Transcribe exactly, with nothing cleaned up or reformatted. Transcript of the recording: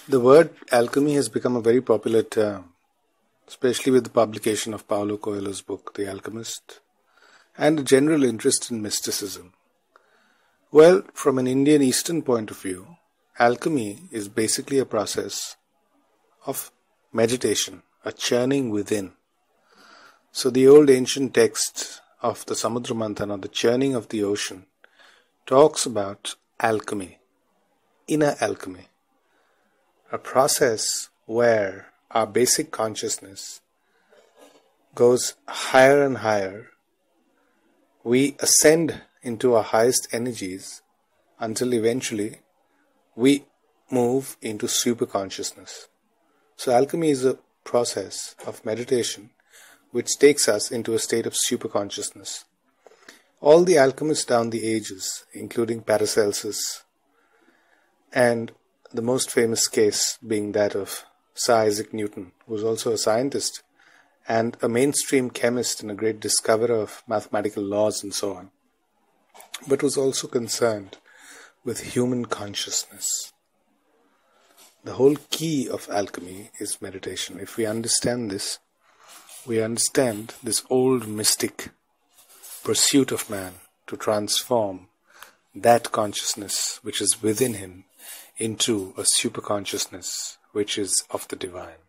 The word alchemy has become a very popular term, especially with the publication of Paulo Coelho's book, The Alchemist, and a general interest in mysticism. Well, from an Indian Eastern point of view, alchemy is basically a process of meditation, a churning within. So the old ancient text of the Samudra Manthana, the churning of the ocean, talks about alchemy, inner alchemy, a process where our basic consciousness goes higher and higher. We ascend into our highest energies until eventually we move into super consciousness. So alchemy is a process of meditation which takes us into a state of super consciousness. All the alchemists down the ages, including Paracelsus, and the most famous case being that of Sir Isaac Newton, who was also a scientist and a mainstream chemist and a great discoverer of mathematical laws and so on, but was also concerned with human consciousness. The whole key of alchemy is meditation. If we understand this, we understand this old mystic pursuit of man to transform that consciousness which is within him into a super consciousness which is of the divine.